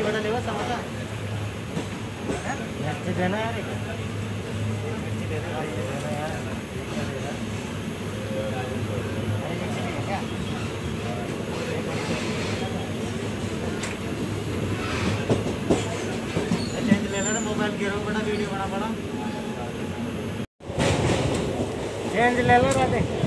मिर्ची बड़ा लेवा समोसा मिर्ची देना यार मिर्ची दे दे यार चेंज ले लेना मोबाइल गिरो बड़ा वीडियो बना चेंज ले लो राधे